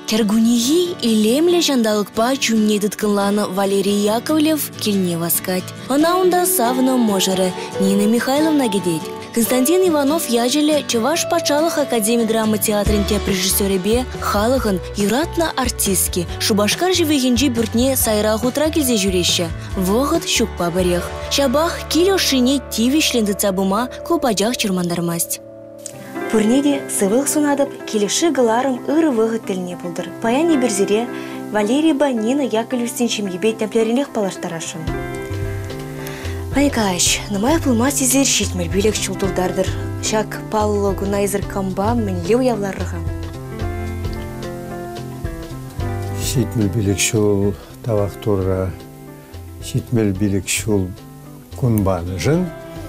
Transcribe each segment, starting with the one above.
Кергунии илемле жандалыкпа чунне дыткынланы Валерий Яковлев килне васкать. Она унда савна можары Нина Михайловна гедеть. Константин Иванов яжеле Чуваш Пачалых Академии драмы театрынте режиссеребе халыгын юратна артистки. Шубашкар живегенжи бюртне сайра хутра келзе жүрещі. Вогыт шукпа барех. Шабах кило шине тивишленді цабыма купажах чырмандармасть. Пурнеде сывылық сунадып, келеші гыларым ыры вғыт тіліне бұлдыр. Паяне бірзіре Валерий ба Нина Яковлевстен шемебет тәмплерінлех палаштарашын. Айкаш, намай пылма сезер шетмел билек чулдылдардыр. Шак паллы гунайзыр камба мінле уявларыға. Шетмел билек шул тавақ турра, шетмел билек шул кунбаны жын.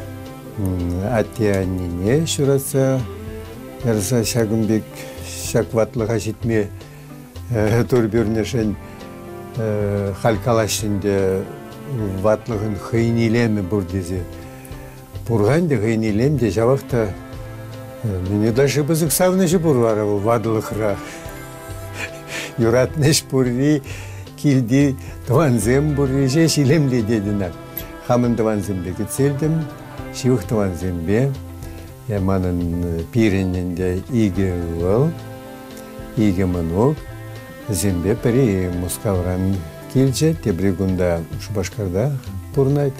Атиянине шураса, ярса шагымбек шакватлыға жетме турбюрнешен халкалашында ватлығын хыйнилемі бұрдезе. Бұрғанды хыйнилемде жавақта мені даже бізік савнышы бұрвары вадлықыра. Юратныш бұрри, килди тванзем бұрри же шилемле дедіна. Хамын тванзембе кетселдім, шивық тванзембе. Яманын пиренінде иге ұл, иге мұнук, зембе пірі мұскавран келже, тебрегунда Шубашкарда пұрнайды.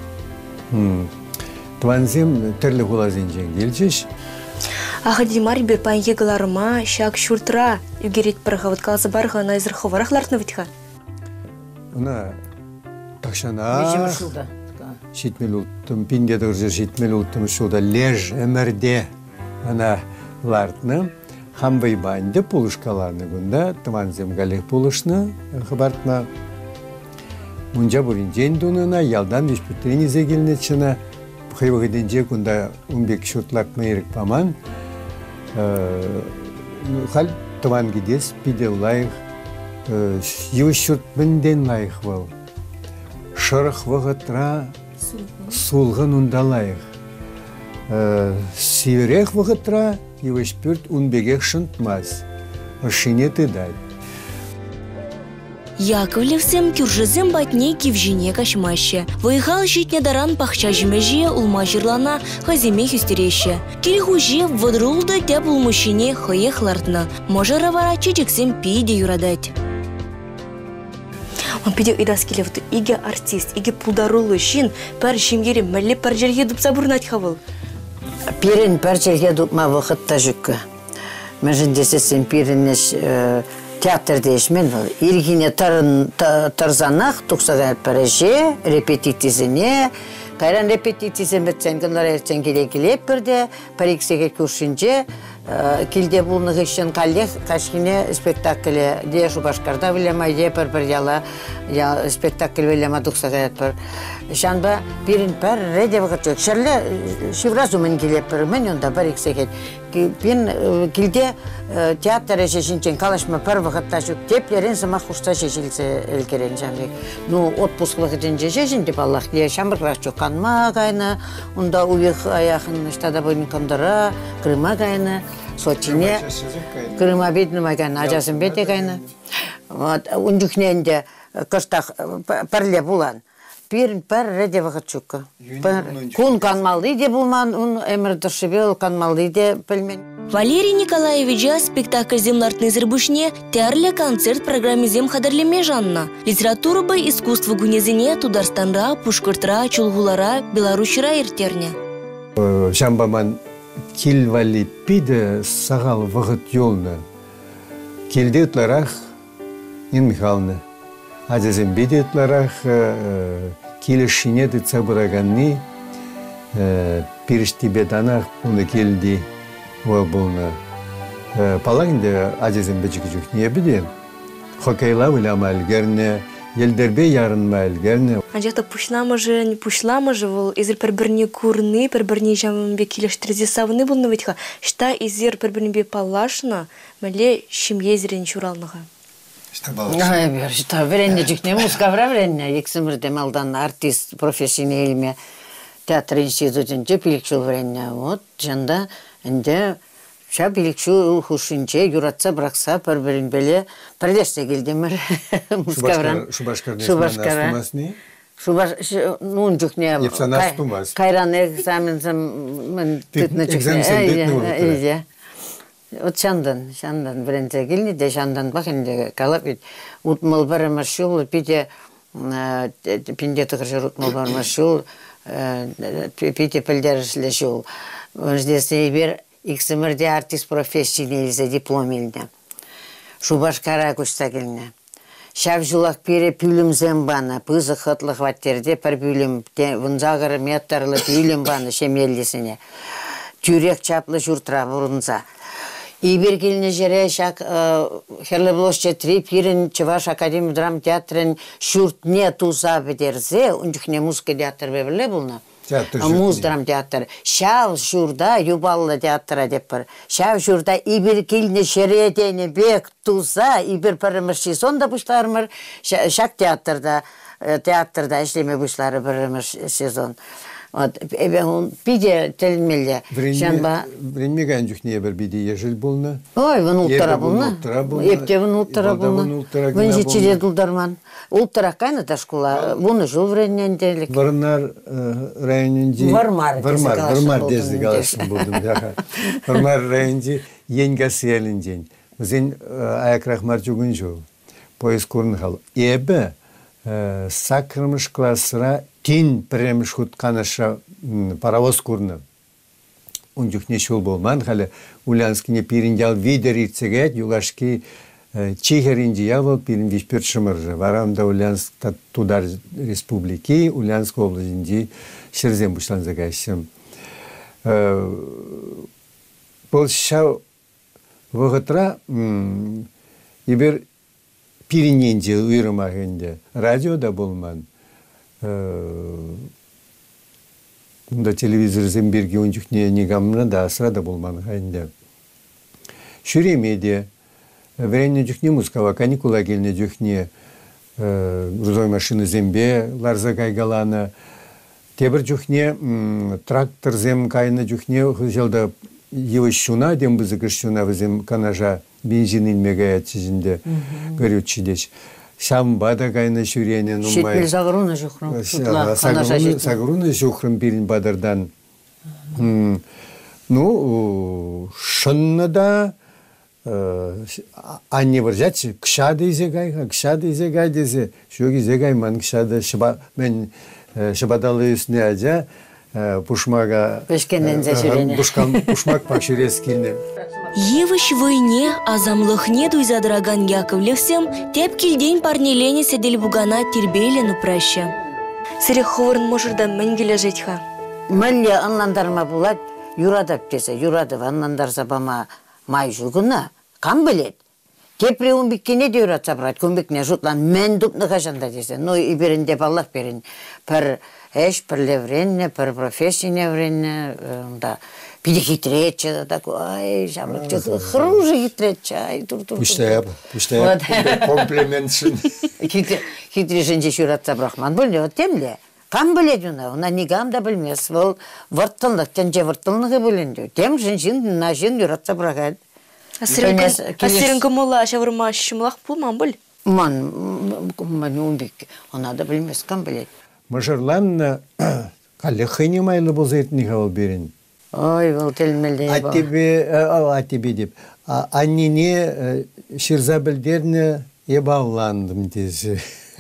Тванзем түрлі ғулазен жен келжеш. Ахадимар бер панге ғыларыма шак шуртра үгерет бірғавыт қалсы барға найзыр ховарақлартны бітіға? Уна тақшана шетмел ұттым, пинде дұржы шетмел ұттым шуда леж әмірде ана лартны хамбай банды пулышкаларны гунда тванзем галех пулышны хабартна мунжа бурин жен дунына ялдан вишпүттірені зегілнетшіна бұхайбығыден же гунда умбек шуртлакны ерік паман хал тван гидес пиде лайық ю шурт мінден лайық был шырық вғытра сулғын ундалайық. Северех вғытра евешпүрт унбегех шынтмаз. Ашине тыдай. Яковлевсем кюржызем батне кивжине кашмаще. Выехал житне даран пахча жмежие улма жирлана хазиме хюстереще. Кирихуже водрулда теп улмущине хоехлартна. Може равара чечексем пиде юрадать. Он пидел идас келевді, иге артист, иге пулдарулы шин, пәр шимгері мәлі пәр жерге дұпса бұрнат хавыл. Пирен пәр жерге дұпма вақытта жүккі. Мәжін десесен пиренеш театрды ешмен бұл. Иргіне тарзанақ тұқсаға пәрәже, репетитизіне, қайран репетитизен бітсен күнлар әртен келе-келеп бірде, париксеге көршінже, Килде булны гышын каллех кашкине спектакле де Шубашкарда билема де пер яла спектакль билема дуксагат пер шанба бирин пер реде вакыт шерле шивразу мен келеп пер мен онда бар иксегет бин килде театр ешинчен калашма пер вакытта жүк теплерин сама хушта шешилсе элкерен жамбек ну отпуск вакытын жешин деп Аллах дия шамбык чокканма гайна онда уйх аяхын штада бойын кондара Крыма гайна Сочине, Крыма бедный маган, ажасын беде гайна. Вот, ундюхненде кыштах парле булан. Пирин пар реде вахачука. Кун канмалды де булман, он эмердашибел канмалды де пельмен. Валерий Николаевич спектакль землартный зербушне тярле концерт программе зем хадарлеме жанна. Литература бы искусство гунезине Тударстанра, Пушкыртра, Чулгулара, Беларусьра иртерне. Шамбаман Килвали пиде сагал вағыт елны. Келде ұтларақ Нина Михайловна. Азазен беде ұтларақ келешіне дұтса бұрағанны перішті беданақ бұны келді бұлны. Палағында азазен бәчікі жүк не беде. Хокайла вылама әлгерне, елдербе ярынма әлгерне. Анжақта пушламыжы, не пушламыжы бұл, езір пір-біріне көріні, пір-біріне жамынбе келештірзе савыны бұлны бетіға. Шта езір пір-біріне палашына, мәле шым езірен чуралныға. Шта балашына? Шта веренне жүкне, мускавра веренне, ексімірде малдан артист профессионеліме театр институтын жөп илекшіл веренне. Вот, жанда, әнде ша биликшу хушинче юратса бракса бір-бірін беле пірлеште келдемір. Шубашкара. Ну, жүхне. Епсана стумас. Кайран экзамензам мен тытны жүхне. От шандан бірінте келіне де шандан бақынде қалап ет. Утмал бары маршул, пите пинде тұқыршыр утмал бары маршул, пите пілдерішлі шул. Өздесі бір иксімірде артист профессионализа диплом еліне. Шубашкара күшті келіне. Шав жылақ пере пүлім зэмбана, пызы қытлық ваттерде пір пүлім, вұнзағыры меттарлы пүлім баны шемелдесіне. Тюрек чаплы жұртыра бұрынса. Ибер келіне жере шак херлі блошче три пирен Чуваш Академия драм театрын шүртне туза бедерзе, үнжікне музыка театр бебірле бұлна. Муз драм театр. Шав журда юбаллы театра деп бір. Шав журда ибер келіне шередені бек туза, ибер пірімір сезонда бұшларымыр, шак театрда ішлеме бұшлары бірімір сезон. Биде телмелде. Времега жүхне бір биде ежіл болна. Ой, вон ултара болна. Епте вон ултара болна. Вон жечере дулдарман. Ултара кайна да школа. Вон жыл вренненделік. Варнар районенде. Вармар дезі галашын болдым. Вармар районенде енга сиялінден. Өзен аяк рахмар жүгін жол. Поезд көрін қал. Ебі сакырмыш классыра тин піреміш хутканыша паровоз көрні. Он жүхне шол болман, халі Ульянскіне пиріндял видер ирцегет, юлашки чихерінді явыл пирін вишпер шымыржы. Варамда Ульянскта тудар республики, Ульянск обласында шерзем бұшлан загайшым. Бұл шау вғытра ебір пириненде үйрімағынде радиода болман. Мұнда телевизор земберге онжықне негамына да асырада болман ғайында. Шүремеде, вәренне жүхне музыкава каникула келіне жүхне грузовой машины зембе, ларза кайгаланы. Тебір жүхне трактор зем кайны жүхне жылда евы шуна, дем бізі күшуна візем канажа бензин илмеге әтсізінде көрітші деш. Шамбада кайны шүрені нумай. Шетмел сағыруны жүхрым. Сағыруны жүхрым бірін бадардан. Ну, шынны да анне бір жатшы, кшады изегай дезе. Шөгі изегай ман кшады мен шыбадалы үсіне әжа пушмага пушмак пак шүрес келіне. Евыш войне азамлыхне дуйзадраган Яковлевсем теп килден парнелене седел бугана тербейлен упраща. Сірек ховырын можырда мәнгелі жетха. Мәлі анландарма булат, юрадап десе, юрадып анландарса бама май жүгіна, кам білет? Кепре умбеккене де юратса брат, көмбекне жұтлан мен дұпны қашанда десе. Но иберінде баллах берін. Пір эш, пір левренне, пір профессияне вренне, пиде хитретче, ай, жамлыкче, хруже хитретче, ай, тур-тур. Пуштаяп, комплиментшін. Хитрешінче юратса брахман бөліне, от темле. Кам білет юна, она нигам да білмес, ол варттылық, тенче варттылығы бөлінде. Тем жіншін, на жын юратса брахад. Асырынғы мұла шавырма шымлақ бұлман бұл? Ман умбек, она да білмес, кам білет. Мұжырлан қалы қыйне майлы бұл зетіні қауыл берін. Ой, бұл телмелдей бұл. Атебе деп. Аннене шырза білдеріне ебавландым десі.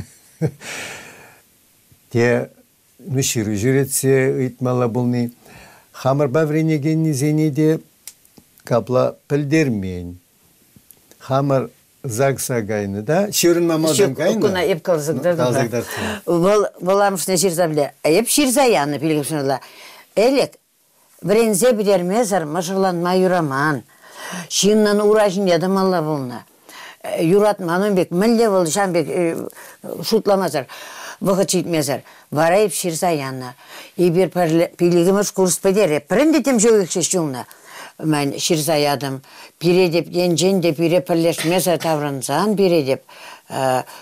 Те мүшірі жүретсе ұйтмала бұлны. Хамыр бавренегенні зенеде капла пілдермен. Хамыр загса гайны да, шырын мамазым гайны. Күна еп қалзығдарды. Боламышына шырза біле. Еп шырза яны білгіпшінала. Әлек, бірензе бідермезір мұжырлан майураман. Шыннан уражын едім алла болна. Юратманын бек, мүлде бол жамбек шутламазыр. Бұғы читмезір. Варайып шырза яны. Ебір пилігіміз курс бедері. Піріндетім жөйікші шуңна. Мен шырзаядым, пире деп, енжен деп, пире пірлешмезі таврынзан пире деп,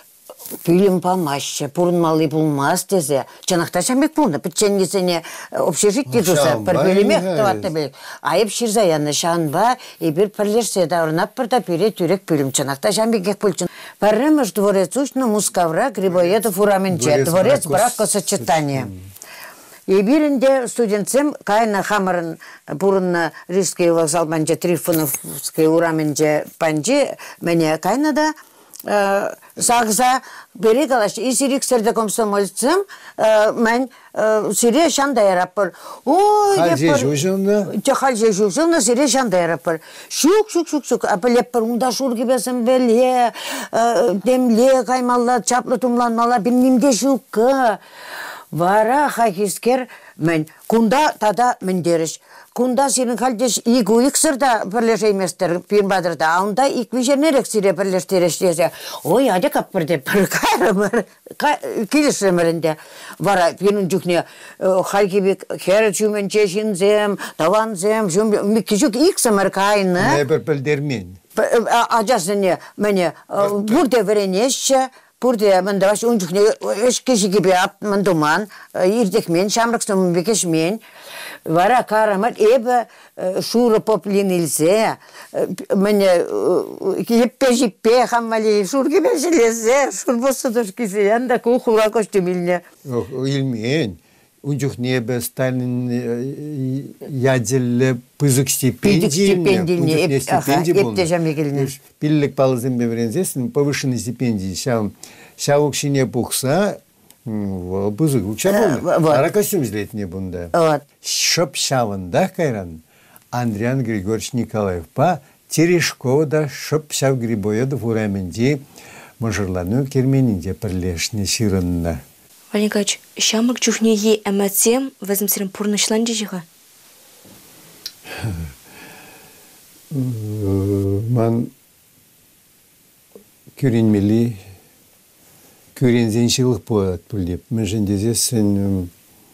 Пилим помаще, пурнмалы булмас дезе. Чанахта шамбек пурна, печеннесене общежитие дуса, пірбелемек таватта белек. Айып ширзаянны шанба, и бір пірлерсе даурнап бірда пире түрек пилим. Чанахта шамбек пульчин. Парремыш дворец учно Мускавра, Грибоедов ураменче, дворец бракосочетания. И бирінде студентсем кайна хамарын пурынна Рижский вокзал банже Трифоновский ураменче панже, мене кайнада сағза берек алаш, и сириксерде комсомольцем, мен сире шанда ярапыр. Халже жужылны? Халже жужылны, сире шанда ярапыр. Шук, апылеппір, унда шур кебесін беле, демле каймалла, чаплы тумланмалла, білмемде шуқы. Вара хакискер мен кунда тада мендериш. Кунда сирин халдеш игу иксырда бірлешейместер пирбадырда. Аунда иквижернерек сире бірлештереш десе. Ой, аде каппырде бір кайрымыр, келішімірінде. Вара пирін жүкне халкебек хері чумен чешінзем, таванзем, меккежук иксымыр кайны. Не бір білдермен. Ажасыне мене бұрде веренеші, Burada ben de baş uncuk ne eş kişi gibi yaptım duman irdik men şamrıksın bekeş men vara karamat ebe şura poplinilse men jippe hamali şur gibi şeylese şur bosudur kisi yanda kuhura koştumilne ilmen uncuk ne be Stalin yadille pızık стипендии Birlik balızın beberenzesin повышенной стипендии şavuk şine buksa pızık uçamın ara kostüm izletine bunda şop şavında kayran Andrian Grigorьевич Николаев pa Teрешkov'da şop şav Griboyedov uramende мажорлану керменинде пірлешне ширынна Валенкач, шамрак чухнеге әмәтсем, вәзімсерін пұрнышлан жежіға? Ман көренмелі, көрензеншілік болады бүлдеп. Мен жендезесін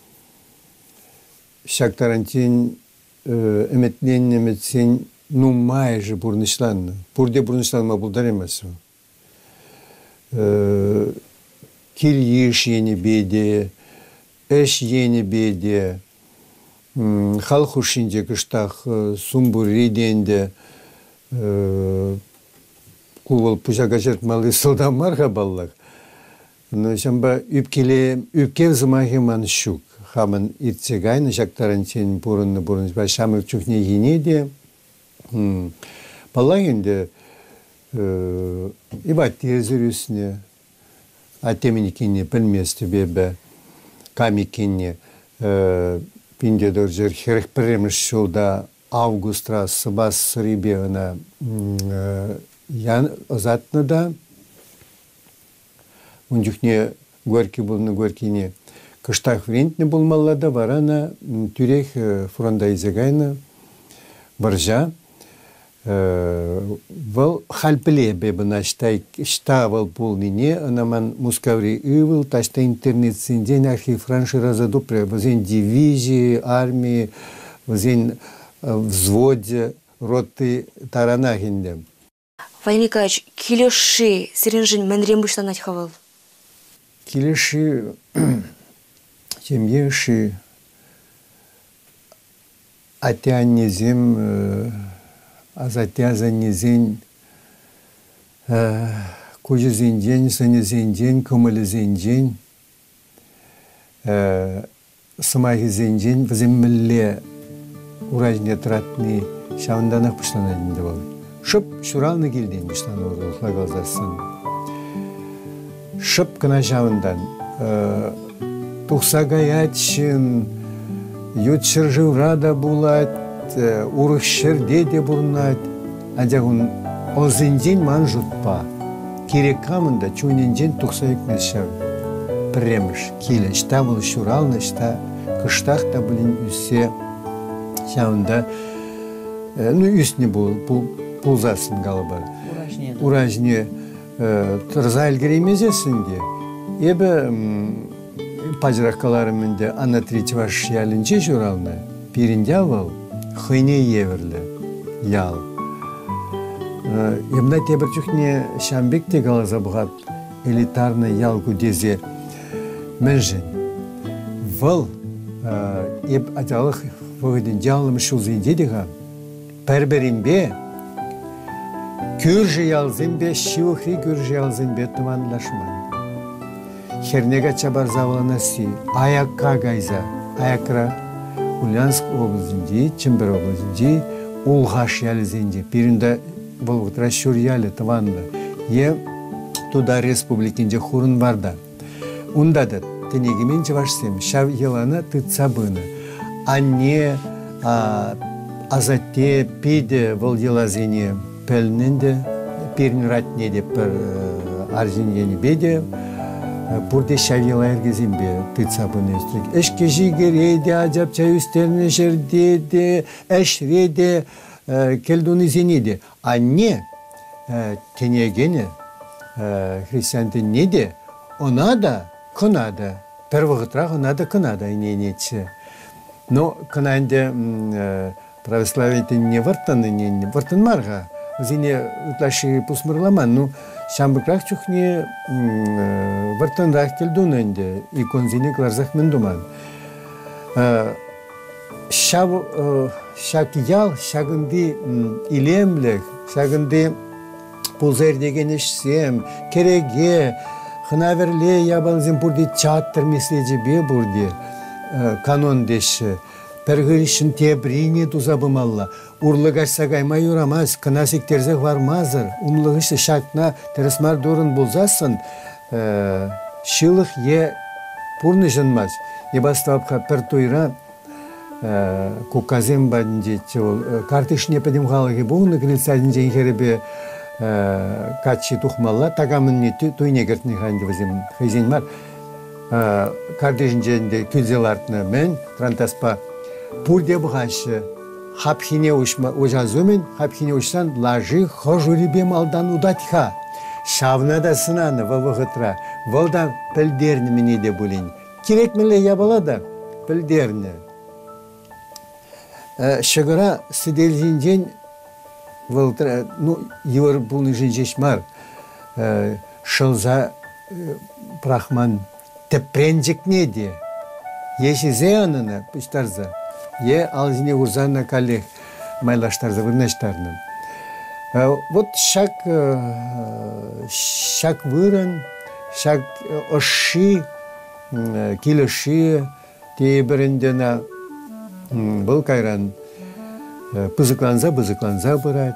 шақтарантен әмәтсен нумай жы пұрнышланны. Пұрде пұрнышланма бұлдар емес. Kil yiş yeni bede, eş yeni bede, halk hoşince kıştak, sumbur ridende, kuval puşa kaçırtmalı soldan marka ballak. Şamba üpkev zamahiman şuk, haman irtsegayna şaktarantin burunlu, başamık çukne yine de, ballakinde, ibat tezir üstüne, Атемникине пілместі бебі камикине пиндедоржер херекпіреміш жылда августра сыбас ребеғына озатны да ұнжықне көркі бұлны көркіне кыштақ врентні болмалада варана түрек фронда изегайны баржа Вал халпіле бебіна штавал полнине, анаман мускаври ывыл, ташта интернет-синден архив франшираза допре, возен дивизии, армии, возен взводе, роты таранахинде. Валенкач, килеши, сиренжин мәнрем бұштанат хавал? Килеши, семьеши, атянезем, Azatya zanizin, kucu zincin, sani zincin, kumalı zincin, sımahı zincin, bizim milli urajne tratni şavandanak pıştan elinde var. Şıp şuralını geldiğin pıştan orada kalzarsın. Şıp kına şavandan, tuhsa gayatşın, yutşır jıvrada bulat, Урых шерде де бурнат, адягун озинжин ман жутпа. Керек камында чунинжин тухсайк мешав. Премш, киле, шта был шуралны, шта кыштах та блин үсе. Шаунда, ну үстне был, пулзасын галабар. Уражне тырза әлгеремезесінде. Ебі пажраққаларымында Анна Тричваш ялінче журалны. Пиринде авал. Хыйне еверлі, ял. Емна тебір жүхне шамбек те қалаза бұғат, элитарный ял кудезе менжен. Выл еп аталық вғыдын жалым шулзын дедіға пәрберінбе күржі ялзынбе, шивықри күржі ялзынбе тұманлашман. Хернега чабар завланасы, аякка гайза, аякра Ульяновск областінде, Чембер областінде, Улғаш ялзынде, бірінде болғытыра шүр ялы тұванлы. Е туда республикінде хурын барда. Ундады, тенегімен жавашсем, шав еланы тұтсабыны. Анне, азатте, пиде бұл елазыне пәлінінде, пирін ратне деп бір арзинені беде, бұрде шав ела әргезімбе тұтсабыны өстірік. Әшке жигереде, ажап чай үстеріне жердеде, әшреде, келдуны зенеде. Анне, тенегені, христиантын неде, она да, кына да, первогытрақ она да кына да иненетші. Но кынанде православиятын не вартын марға, зене ұтлашы пусмырламан, ну, шамбықрақ чухне вартынрақ келдун өнде, икон зене кларзақ мендуман. Шак ял, шагынды илемлік, шагынды пулзер деген ішсем, кереге, хынаверле ябалзен бұрды чаттыр меслеже бе бұрды канон деші. Пәргірішін тебрине тузабымалла. Урлығаш сағаймай урамаз, кынасектерзек вармазыр. Умлығышы шакна тересмар дұрын болзасын, шылық е пұрны жынмаз. Ебаставапқа пір тойра куказем бадынде картышне падим ғалығы бұғыны кілітсадын жен херебе качи тухмалла, тагамын не туйне гертні ғанды візім хайзен мар. Картышын женде күлзел артына мен, трантаспа, пурде бұғашы, хапхине ожазумен, хапхине ошсан лажи хожурибем алдан удатха. Шавна да сынаны вавығытра, валдан пілдерні мене де бұлен. Керек мілі ябала да пілдерні. Шығыра сіделжен евір бұлны жеш мар, шылза прахман тепренжік неде, еші зеянына пұштарза, е алзіне урзана калех майлаштарза вырнаштарным. Вот шак вырын, шак ошши, килеши, те біріндена бұл кайран пызыкланза бұрат,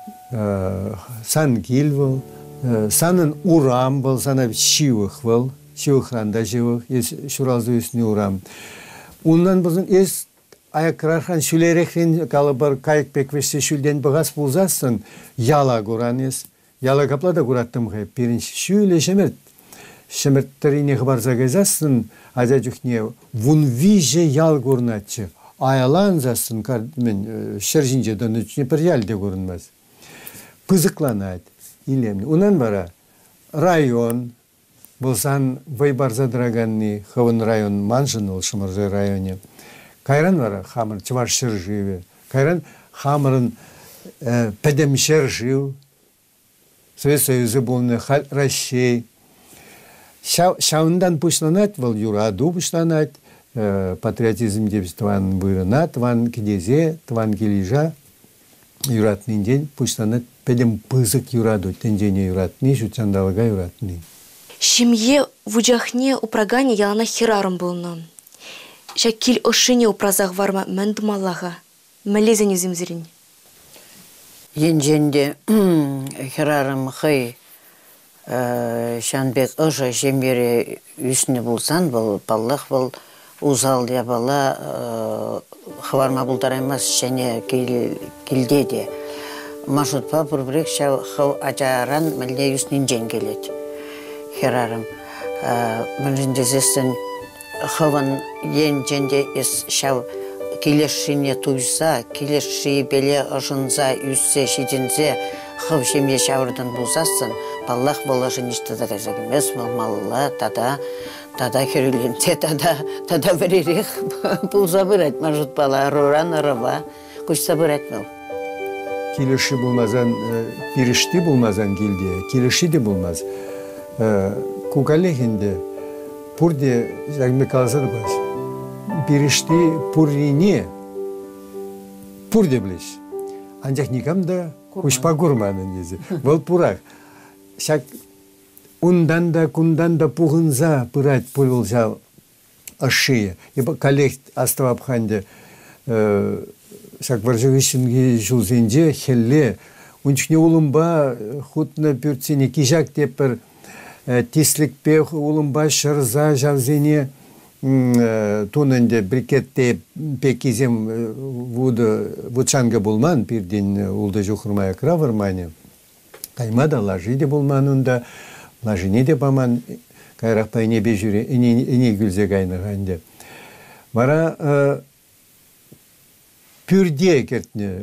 сан кил был, санын урам был, сана шивых был, шивықранда живых, шуралзы үсіне урам. Оннан бұзын ес аяқырархан шүлерекрен калыбар кайық пеквешсе шүлден бұғас бұлзасын, яла көран ес. Яла каплада көраттым ғай, перінші шүле шемерт. Шемерттарine хабарза gezasın, acacıkne vun vije yal görnatçı. Ayalanzasın men şerjince dönüçne bir yalde görünmez. Pızıklanat ilemli. Unan bara rayon bolsan vaybarza draganni havın rayon manjın ol şımarza rayonu. Kayran var hamır çvar şerjivi. Kayran hamırın pedem şerjiv. Sovet Soyuzu bulunu Россия. Шаундан пушланат, вал юраду пушланат, патриотизм деп тван бұрына, тван кедезе, тван кележа, юратный день пушланат, педем пызык юраду, тендене юратный, шутчандалыга юратный. Шимье в уджахне упрагане ялана хирарым болны. Шакил ошине упразах варма мендумаллаға, мәлезені зімзірін. Енженде хирарым хай, Шанбек ұжы жембері үсіне болсан, бұл баллық бұл ұзал де бала хварма бұлдар емес және келде де. Машутпа бұрбірек шау қау ажаран мәлде үснен жен келеді. Херарым. Мүліндезесін қауын ен женде ес шау келешіне туйса, келеші беле ұжынза, үссе, шедензе, қау жемде шауырдан бұлзасын, баллах болашын іштіді кезек емес, малмалла, тада керіленсе, тада біререк бұлза бұрайт, мажут бала, роран, ұрыва, күшса бұрайт мал. Келеші болмазан, перішті болмазан келде, келеші де болмаз. кукалехинде пурде жагме калсыр баш. Биришти пуррине пурде блиш. Анжак никамда кушпа гурманын дези. Бол пурак. Шак ундан да кундан да пугынза пырать пурылжа ашия. Ибо коллег аставапханде шак варжыгышынги жулзенже хелле унчне улымба хутна пюртсене кижак тепер тисликпе улымба шырза жавзене туненде брикетте пекизем вудшанга булман пирдин улда жухырмая кравармане каймада лажиде булманында лажине де баман кайракпай небе жүре ине гүлзе кайныганде бара пюрде кертне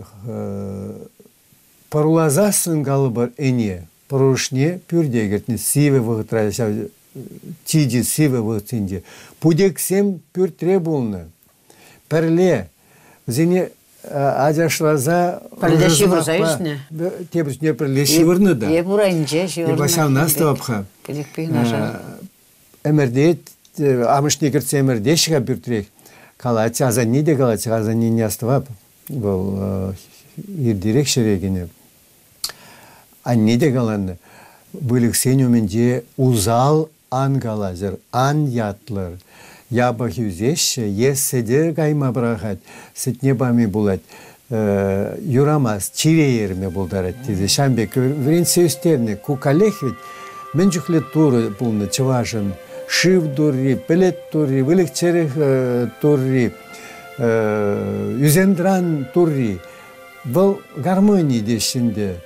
парулазасын галыбар эне парушне пюрде кертне сиве вагытра тиди сиве вагытинде пудексем пюртре булны перле зене ажашлаза перле шивырза ишне тебрс не перле шивырны да ебурайнже шивырны башал настапха эмердет амышне кертсе эмерде шига пюртрек калач азани де калач азани не аставап был ирдирек шерегине анне де каланны бөлексенюменде узал ангалазыр ан ятлар яба хюзеше еседе кайма брахат сетне бами булат юрамас чиреерме булдарат диде шамбек вренсе үстерне кукалех ведь менжухле туры булны чывашын шив дурри пелет турри вылыкчерех турри юзендран турри был гармония дешинде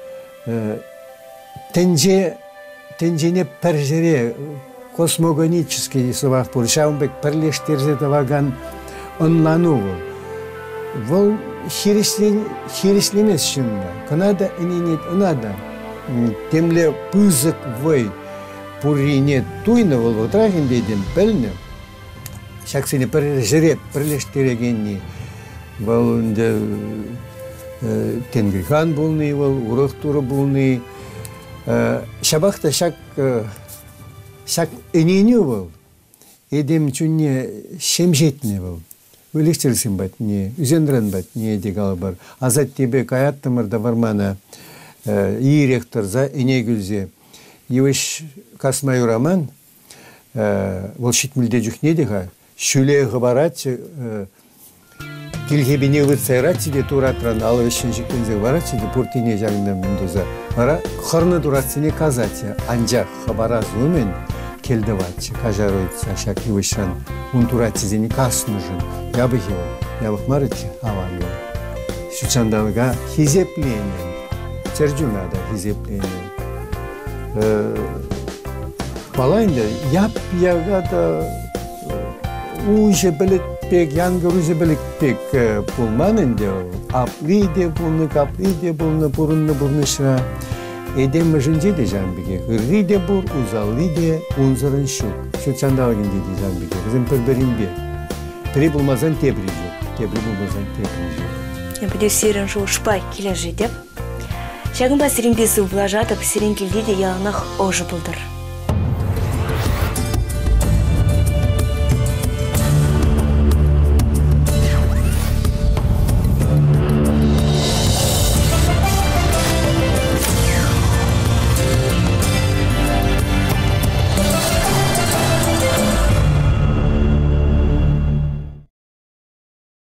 тенжене пержере космогонический сывах пуршаумбек перлештерзе таваган онлану вол хиреслемес шынна канада иненет унада темле пызык вой пурине туйны вол отрагин дейден пелне шаксыне пержере перлештерегенни вол тенгрихан булны вол урых туры булны шабахта шак эненю был, едем чунне шемжетне был. Вылечтерсин бат не, үзендрен бат не дегалы бар. Азат тебе каяттымырда вармана иректор за энегүлзе. Евыш касмай раман, волшит мülde жүхне дега, шүле ғыбарат, килгебіне вырцайрат, де туратран алывышын жүкпензе барат, де пуртине жағында мүндуза. Бара қырны дуратсыне казатя, анжақ ғыбара зумен, келді ватчы, кажаройтса, шак евышан, унтуратсызені кас нужын. Ябых его, ябых марыч, аван его. Шучандалыға хизепленен, черджунада хизепленен. Балайында, яп ягада уже білітпек, янгыр уже білітпек пулманында, аплиде бұлны, бұрынны бұрнышыра. Edem жынже де жамбеге, ғырри де бұр, ұзалли де, ұнзырын шук. Шучандалығын де жамбеге, ғызым пірбірін бе. Пірі бұлмазан тебрі жоқ, тебрі бұлмазан тебрі жоқ. Бұде серін жол шпай келе жедеп. Шағын ба сірін бесі ұблажатып, сірін келде де яғынақ ожы бұлдыр.